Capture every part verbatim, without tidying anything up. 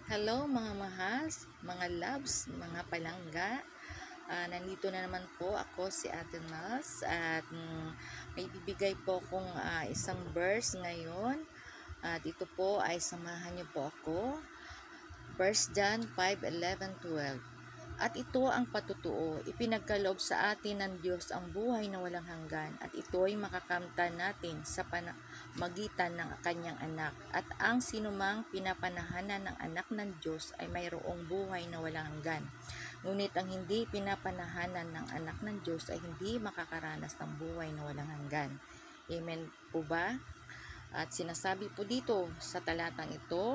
Hello mga mahas, mga loves, mga palangga. Ah, nandito na naman po ako si Ate Nas at mm, may bibigay po akong ah, isang verse ngayon. At ito po ay samahan niyo po ako. First John five eleven twelve. At ito ang patutuo, ipinagkaloob sa atin ng Diyos ang buhay na walang hanggan, at ito ay makakamtan natin sa magitan ng kanyang anak. At ang sinumang pinapanahanan ng anak ng Diyos ay mayroong buhay na walang hanggan. Ngunit ang hindi pinapanahanan ng anak ng Diyos ay hindi makakaranas ng buhay na walang hanggan. Amen po ba? At sinasabi po dito sa talatang ito,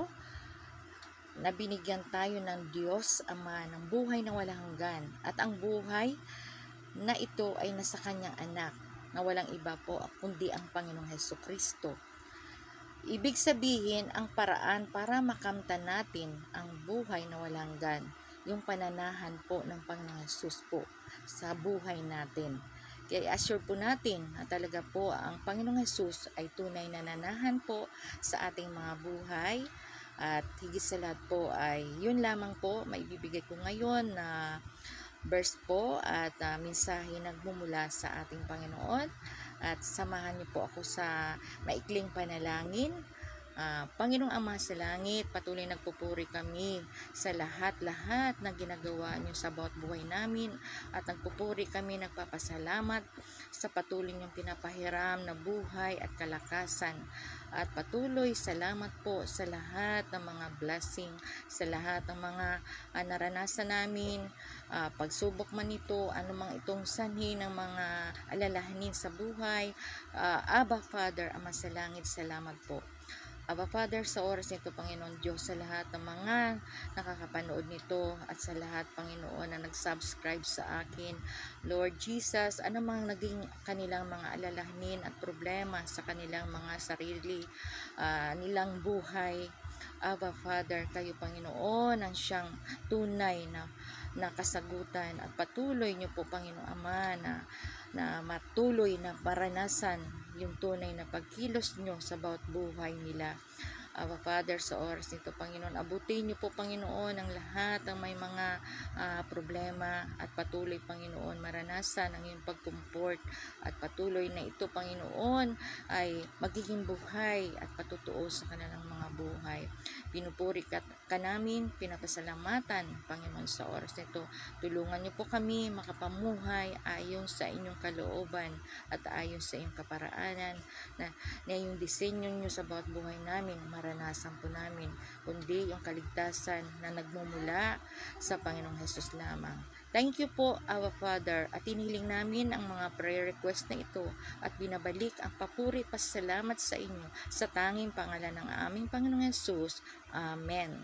na binigyan tayo ng Diyos Ama ng buhay na walang hanggan, at ang buhay na ito ay nasa kanyang anak na walang iba po kundi ang Panginoong Hesukristo. Ibig sabihin, ang paraan para makamtan natin ang buhay na walang hanggan, yung pananahan po ng Panginoong Hesus po sa buhay natin. Kaya assure po natin na talaga po ang Panginoong Hesus ay tunay na nanahan po sa ating mga buhay. At higit sa lahat po ay yun lamang po maibibigay ko ngayon na verse po at uh, mensahe nagmumula sa ating Panginoon. At samahan niyo po ako sa maikling panalangin. Uh, Panginoong Ama sa langit, patuloy nagpupuri kami sa lahat-lahat na ginagawa niyo sa bawat buhay namin, at nagpupuri kami, nagpapasalamat sa patuloy niyong pinapahiram na buhay at kalakasan. At patuloy salamat po sa lahat ng mga blessing, sa lahat ng mga uh, naranasan namin, uh, pagsubok man ito, anumang itong sanhi ng mga alalahanin sa buhay. uh, Abba Father, Ama sa langit, salamat po. Aba Father, sa oras nito, Panginoon Diyos, sa lahat ng mga nakakapanood nito at sa lahat, Panginoon, na nag-subscribe sa akin, Lord Jesus, anumang naging kanilang mga alalahanin at problema sa kanilang mga sarili, uh, nilang buhay, Aba Father, kayo, Panginoon, ang siyang tunay na, na kasagutan, at patuloy niyo po, Panginoon Ama, na na matuloy na maranasan yung tunay na pagkilos nyo sa bawat buhay nila. Aba Father, sa oras nito, Panginoon, abutin niyo po, Panginoon, ang lahat ng may mga uh, problema, at patuloy, Panginoon, maranasan ang iyong pagkumport, at patuloy na ito, Panginoon, ay magiging buhay at patutuo sa kanilang mga buhay. Pinupuri ka, ka namin, pinapasalamatan, Panginoon, sa oras nito. Tulungan niyo po kami makapamuhay ayon sa inyong kalooban at ayon sa inyong kaparaanan, na, na yung disenyo niyo sa bawat buhay namin, maranasan po namin, kundi yung kaligtasan na nagmumula sa Panginoong Hesus lamang. Thank you po, Our Father, at iniling namin ang mga prayer request na ito, at binabalik ang papuri pasalamat sa inyo sa tanging pangalan ng aming Panginoong Hesus. Amen.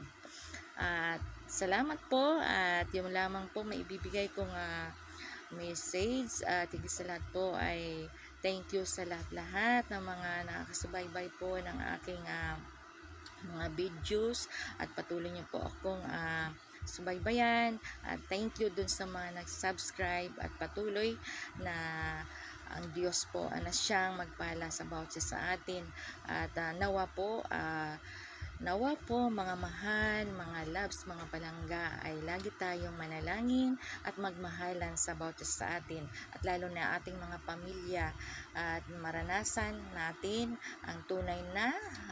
At salamat po, at yung lamang po maibibigay kong uh, message, at higit sa lahat po ay thank you sa lahat-lahat ng mga nakakasubaybay po ng aking uh, mga videos, at patuloy niyo po akong uh, subaybayan, at thank you dun sa mga nag-subscribe, at patuloy na ang Diyos po uh, na siyang magpala sa bawat isa sa atin, at uh, nawa po uh, Nawa po mga mahal, mga loves, mga palangga, ay lagi tayong manalangin at magmahalan sa bawat isa sa atin, at lalo na ating mga pamilya, at maranasan natin ang tunay na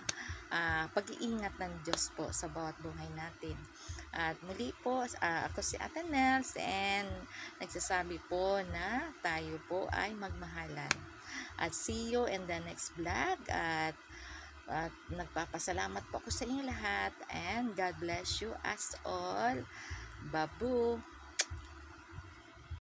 uh, pag-iingat ng Diyos po sa bawat buhay natin. At muli po, uh, ako si Ate Nels, and nagsasabi po na tayo po ay magmahalan. At see you in the next vlog, at At nagpapasalamat po ako sa inyo lahat, and God bless you as all. Babu!